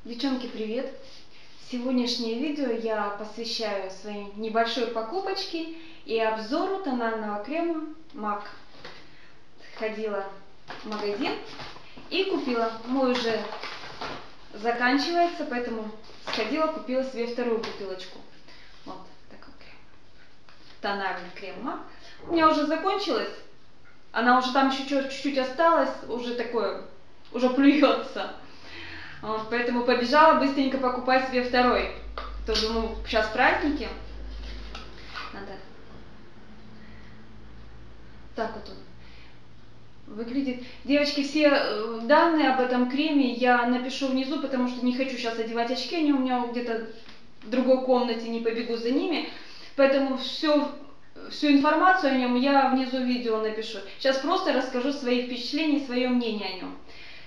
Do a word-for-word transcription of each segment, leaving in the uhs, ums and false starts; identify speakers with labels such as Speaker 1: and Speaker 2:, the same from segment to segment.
Speaker 1: Девчонки, привет! Сегодняшнее видео я посвящаю своей небольшой покупочке и обзору тонального крема мак. Ходила в магазин и купила. Мой уже заканчивается, поэтому сходила, купила себе вторую бутылочку. Вот такой крем. Тональный крем мак. У меня уже закончилась. Она уже там еще чуть-чуть осталась, уже такое, уже плюется. Вот, поэтому побежала быстренько покупать себе второй. То думаю, сейчас праздники. Надо. Так вот он выглядит. Девочки, все данные об этом креме я напишу внизу, потому что не хочу сейчас одевать очки. Они у меня где-то в другой комнате, не побегу за ними. Поэтому все, всю информацию о нем я внизу видео напишу. Сейчас просто расскажу свои впечатления, свое мнение о нем.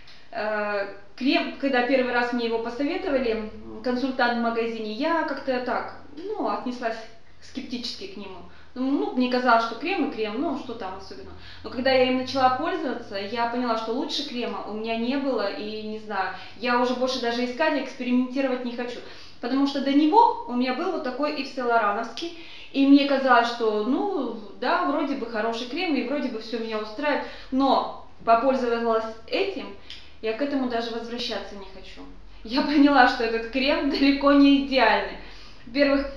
Speaker 1: Крем, когда первый раз мне его посоветовали, консультант в магазине, я как-то так, ну, отнеслась скептически к нему. Ну, мне казалось, что крем и крем, ну, что там особенно. Но когда я им начала пользоваться, я поняла, что лучше крема у меня не было, и не знаю, я уже больше даже искать, экспериментировать не хочу. Потому что до него у меня был вот такой Ив Сен Лорановский, и мне казалось, что, ну, да, вроде бы хороший крем, и вроде бы все меня устраивает, но попользовалась этим, я к этому даже возвращаться не хочу. Я поняла, что этот крем далеко не идеальный. Во-первых,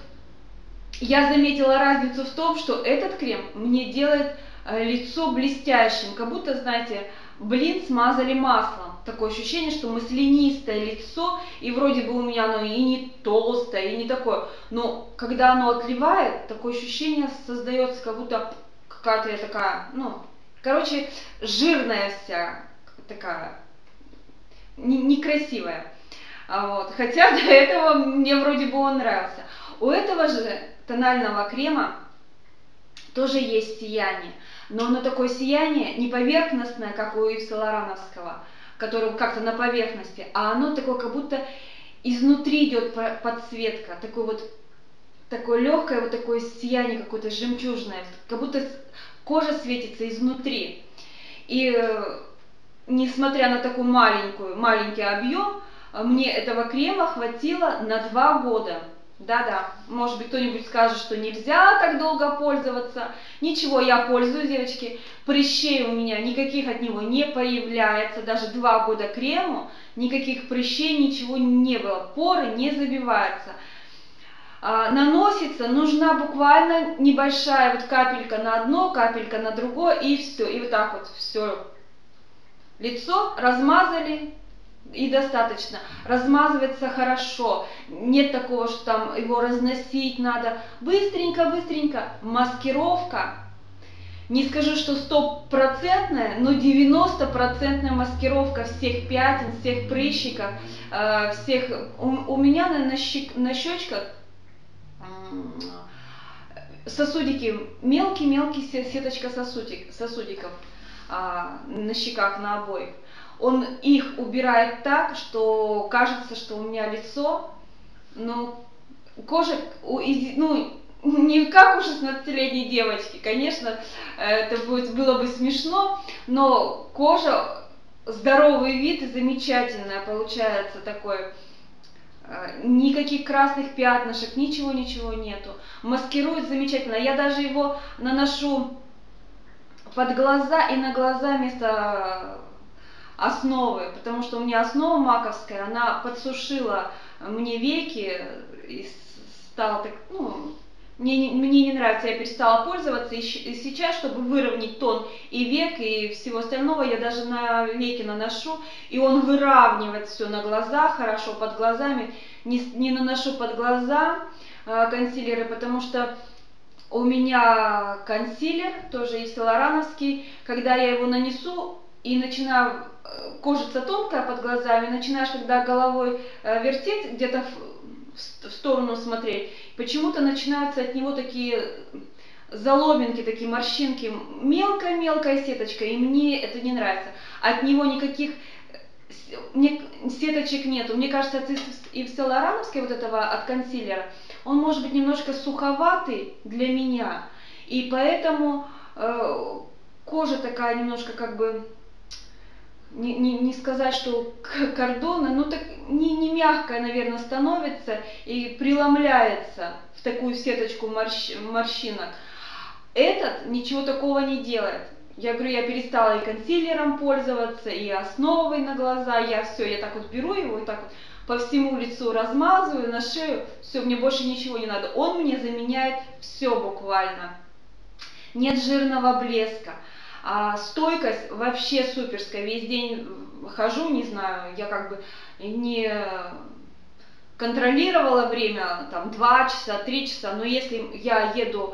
Speaker 1: я заметила разницу в том, что этот крем мне делает лицо блестящим, как будто, знаете, блин смазали маслом. Такое ощущение, что маслянистое лицо, и вроде бы у меня оно и не толстое, и не такое. Но когда оно отливает, такое ощущение создается, как будто какая-то такая, ну, короче, жирная вся такая, некрасивая. Вот. Хотя до этого мне вроде бы он нравился. У этого же тонального крема тоже есть сияние. Но оно такое сияние не поверхностное, как у Ив Сен Лорановского, который как-то на поверхности, а оно такое, как будто изнутри идет подсветка, такой вот, такое легкое вот такое сияние какое-то жемчужное, как будто кожа светится изнутри. И несмотря на такой маленькую, маленький объем, мне этого крема хватило на два года. Да-да, может быть, кто-нибудь скажет, что нельзя так долго пользоваться. Ничего, я пользуюсь, девочки. Прыщей у меня никаких от него не появляется. Даже два года крему, никаких прыщей, ничего не было. Поры не забиваются. А, наносится, нужна буквально небольшая вот капелька на одно, капелька на другое, и все. И вот так вот все. Лицо размазали, и достаточно. Размазывается хорошо. Нет такого, что там его разносить надо. Быстренько-быстренько. Маскировка. Не скажу, что стопроцентная, но девяностопроцентная маскировка всех пятен, всех прыщиков, всех. У, у меня на, на, щек, на щечках сосудики, мелкий-мелкий сеточка сосудик, сосудиков на щеках, на обоих. Он их убирает так, что кажется, что у меня лицо, ну, кожа, ну, не как у шестнадцатилетней девочки, конечно, это будет, было бы смешно, но кожа, здоровый вид и замечательная получается такой. Никаких красных пятнышек, ничего-ничего нету. Маскирует замечательно. Я даже его наношу под глаза и на глаза вместо основы, потому что у меня основа маковская, она подсушила мне веки и стала так, ну, мне, мне не нравится, я перестала пользоваться, и сейчас, чтобы выровнять тон и век, и всего остального, я даже на веки наношу, и он выравнивает все на глазах, хорошо под глазами, не, не наношу под глаза э, консилеры, потому что у меня консилер, тоже Ив Сен Лорановский, когда я его нанесу и начинаю, кожица тонкая под глазами, начинаешь, когда головой вертеть, где-то в, в сторону смотреть, почему-то начинаются от него такие заломинки, такие морщинки, мелкая-мелкая сеточка, и мне это не нравится. От него никаких сеточек нету. Мне кажется, от Ив Сен Лорановской вот этого, от консилера, он может быть немножко суховатый для меня, и поэтому э, кожа такая немножко как бы не, не, не сказать, что кордона, ну так не, не мягкая, наверное, становится и преломляется в такую сеточку морщ, морщинок. Этот ничего такого не делает. Я говорю, я перестала и консилером пользоваться, и основой на глаза. Я все, я так вот беру его и так вот по всему лицу размазываю, на шею. Все, мне больше ничего не надо. Он мне заменяет все буквально. Нет жирного блеска. А стойкость вообще суперская. Весь день хожу, не знаю, я как бы не контролировала время, там, два часа, три часа, но если я еду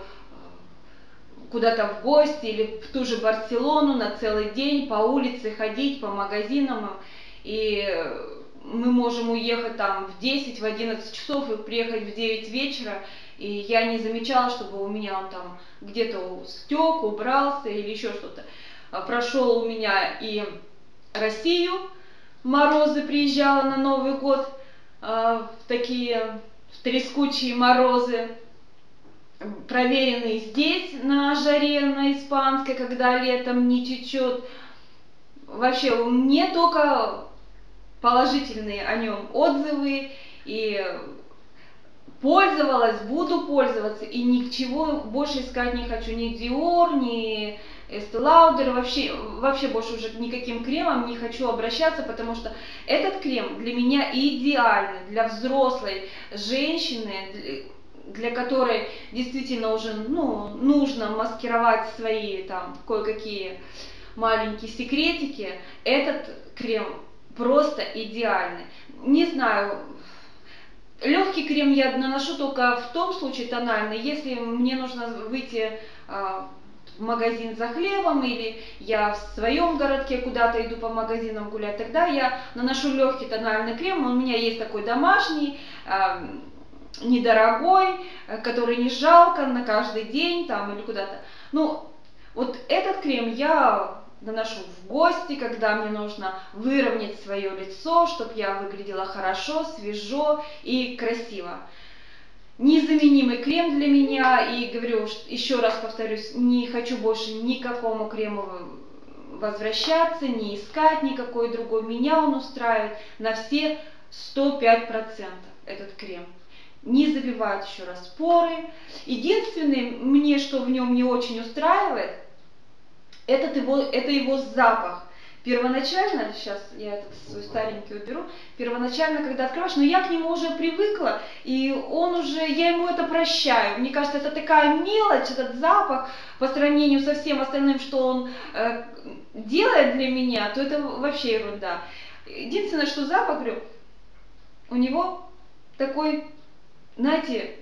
Speaker 1: куда-то в гости или в ту же Барселону на целый день по улице ходить, по магазинам, и мы можем уехать там в десять, в одиннадцать часов и приехать в девять вечера, и я не замечала, чтобы у меня он там где-то стек, убрался или еще что-то. Прошел у меня и Россию, морозы, приезжала на Новый год, в такие трескучие морозы, проверенный здесь на жаре, на испанской, когда летом не течет. Вообще, мне только положительные о нем отзывы, и пользовалась, буду пользоваться, и ничего больше искать не хочу, ни Dior, ни Estee Lauder, вообще, вообще больше уже никаким кремом не хочу обращаться, потому что этот крем для меня идеальный, для взрослой женщины, для которой действительно уже ну, нужно маскировать свои там кое-какие маленькие секретики. Этот крем просто идеальный. Не знаю, легкий крем я наношу только в том случае тональный, если мне нужно выйти а, в магазин за хлебом, или я в своем городке куда-то иду по магазинам гулять, тогда я наношу легкий тональный крем. У меня есть такой домашний, а, недорогой, который не жалко на каждый день там или куда-то. Ну, вот этот крем я наношу в гости, когда мне нужно выровнять свое лицо, чтобы я выглядела хорошо, свежо и красиво. Незаменимый крем для меня, и говорю, еще раз повторюсь, не хочу больше ни к какому крему возвращаться, не искать никакой другой. Меня он устраивает на все сто пять процентов этот крем. Не забивает, еще раз, поры. Единственное, мне что в нем не очень устраивает, этот его, это его запах. Первоначально, сейчас я этот свой старенький уберу, первоначально, когда открываешь, но я к нему уже привыкла, и он уже, я ему это прощаю. Мне кажется, это такая мелочь, этот запах, по сравнению со всем остальным, что он э, делает для меня, то это вообще ерунда. Единственное, что запах, говорю, у него такой, знаете,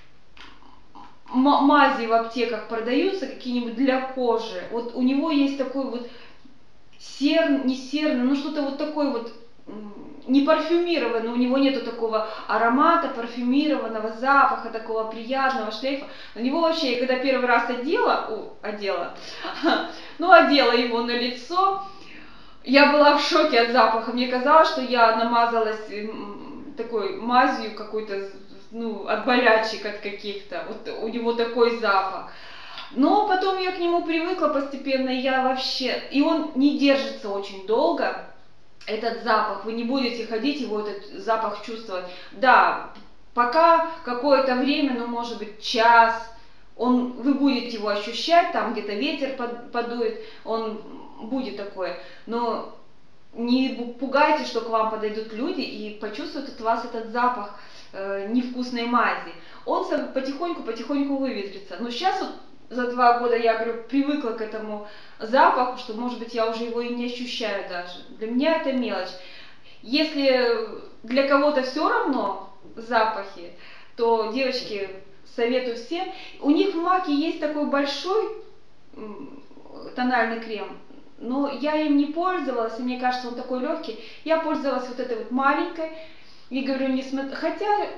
Speaker 1: мази в аптеках продаются какие-нибудь для кожи. Вот у него есть такой вот серный, не серный, ну что-то вот такой вот не парфюмированный, у него нету такого аромата, парфюмированного запаха, такого приятного шлейфа. На него вообще, я когда первый раз одела, о, одела, ну одела его на лицо, я была в шоке от запаха. Мне казалось, что я намазалась такой мазью какой-то, ну, от болячек, от каких-то. Вот у него такой запах. Но потом я к нему привыкла постепенно, я вообще... И он не держится очень долго, этот запах. Вы не будете ходить, его этот запах чувствовать. Да, пока какое-то время, ну, может быть, час, он, вы будете его ощущать, там где-то ветер подует, он будет такое. Но не пугайте, что к вам подойдут люди и почувствуют от вас этот запах э, невкусной мази. Он потихоньку-потихоньку выветрится. Но сейчас вот за два года я, говорю, привыкла к этому запаху, что, может быть, я уже его и не ощущаю даже. Для меня это мелочь. Если для кого-то все равно запахи, то, девочки, советую всем. У них в Маке есть такой большой тональный крем, но я им не пользовалась, и мне кажется, он такой легкий. Я пользовалась вот этой вот маленькой, и говорю, не смотри, хотя,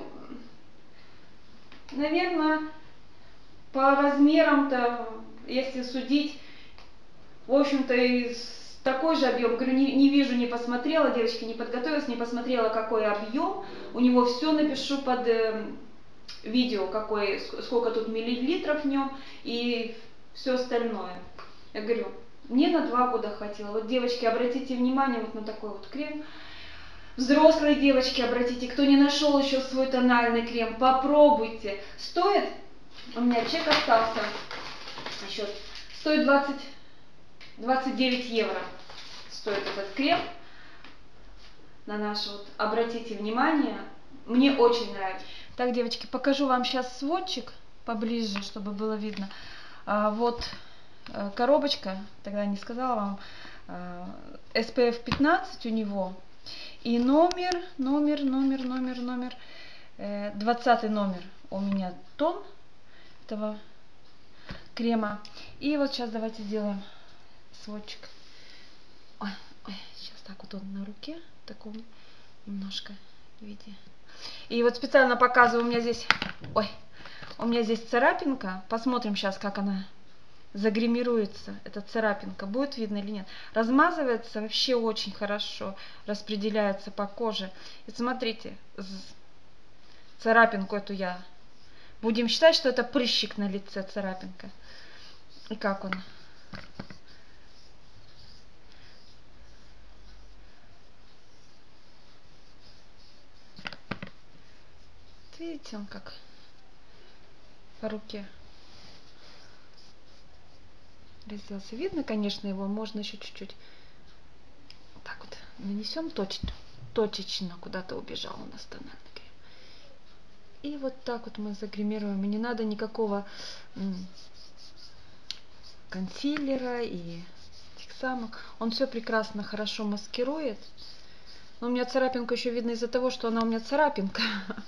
Speaker 1: наверное, по размерам-то, если судить, в общем-то, и такой же объем. Говорю, не, не вижу, не посмотрела, девочки, не подготовилась, не посмотрела, какой объем. У него все напишу под э, видео, какой, сколько тут миллилитров в нем и все остальное. Я говорю, мне на два года хватило. Вот, девочки, обратите внимание вот на такой вот крем. Взрослые девочки, обратите, кто не нашел еще свой тональный крем, попробуйте. Стоит, у меня чек остался, счет, стоит двадцать, двадцать девять евро. Стоит этот крем. На наш вот, обратите внимание, мне очень нравится. Так, девочки, покажу вам сейчас сводчик поближе, чтобы было видно. А, вот а, коробочка, тогда не сказала вам, а, эс пэ эф пятнадцать у него. И номер, номер, номер, номер, номер, э, двадцатый номер у меня тон этого крема. И вот сейчас давайте сделаем сводчик. Ой, ой, сейчас так вот он на руке, в таком немножко виде. И вот специально показываю, у меня здесь, ой, у меня здесь царапинка. Посмотрим сейчас, как она загримируется, эта царапинка, будет видно или нет. Размазывается вообще очень хорошо, распределяется по коже. И смотрите, царапинку эту я, будем считать, что это прыщик на лице, царапинка. И как он? Видите, он как по руке разделся. Видно, конечно, его можно еще чуть-чуть так вот нанесем точно, точечно куда-то убежал у нас тональный крем. И вот так вот мы загримируем. И не надо никакого консилера и этих самых. Он все прекрасно, хорошо маскирует. Но у меня царапинку еще видно из-за того, что она у меня царапинка.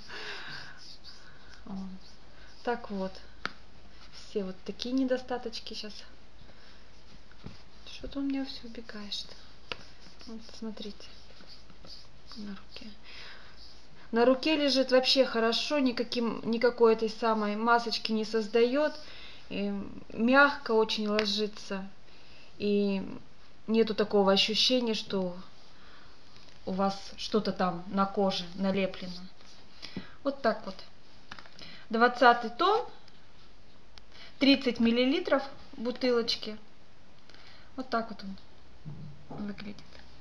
Speaker 1: Так вот. Все вот такие недостаточки сейчас. Что-то у меня все убегает. Вот, смотрите. На руке. На руке лежит вообще хорошо, никаким, никакой этой самой масочки не создает. И мягко очень ложится. И нету такого ощущения, что у вас что-то там на коже налеплено. Вот так вот. двадцатый тон. тридцать миллилитров бутылочки. Вот так вот он выглядит.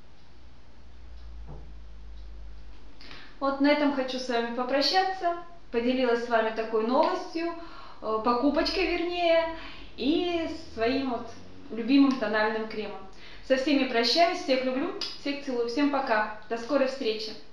Speaker 1: Вот на этом хочу с вами попрощаться. Поделилась с вами такой новостью, покупочкой вернее, и своим вот любимым тональным кремом. Со всеми прощаюсь, всех люблю, всех целую. Всем пока. До скорой встречи.